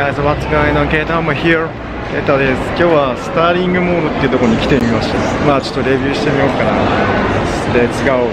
guys, what's going on? I'm here. です。今日はスターリングモールっていうところに来てみました。まあちょっとレビューしてみようかな。Let's go!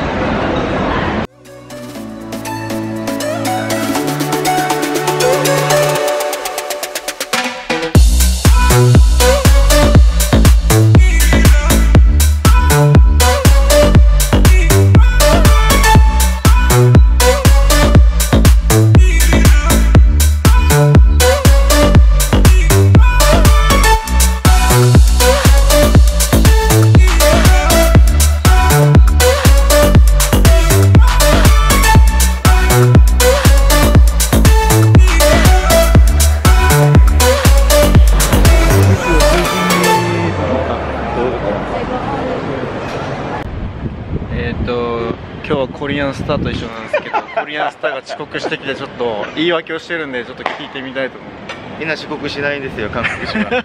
今日はコリアンスターと一緒なんですけど、コリアンスターが遅刻してきてちょっと言い訳をしてるんで、ちょっと聞いてみたいと思います。 みんな遅刻しないんですよ、韓国人は。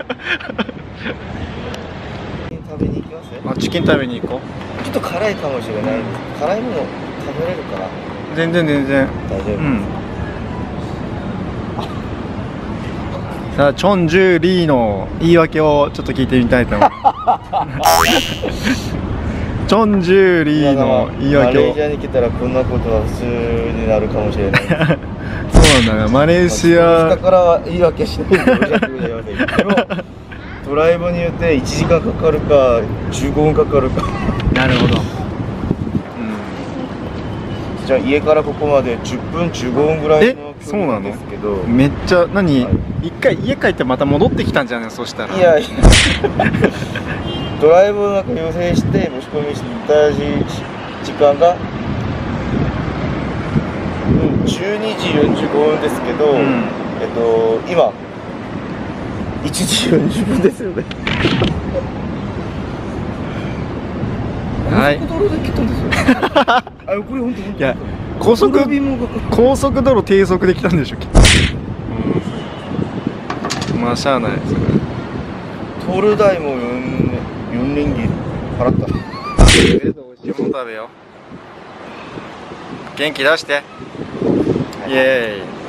食べに行きます？ チキン食べに行こう。ちょっと辛いかもしれないです。辛いもの食べれるかな？ 全然大丈夫。さあ、チョンジュリーの言い訳をちょっと聞いてみたいと思います。チョンジュリーの言い訳を。 マレーシアに来たらこんなことは普通になるかもしれない。 そうなんだ、マレーシア。 下からは言い訳しないでおっしゃってくれませんけど、ドライブによって1時間かかるか15分かかるか。 なるほど。 じゃあ家からここまで10分15分ぐらいの距離なんですけど。 めっちゃ何、一回家帰ってまた戻ってきたんじゃないの、そしたら。 いやいや。ドライブをなんか要請して申し込みした時間が、12時45分ですけど、今1時40分ですよね。 はい。 高速道路で来たんですよ。あ、これ本当に。いや、 高速道路低速で来たんでしょ。まあしゃあない。 トール代も4連銀払った。 とりあえず美味しいもの食べよう。元気出して。イエーイ。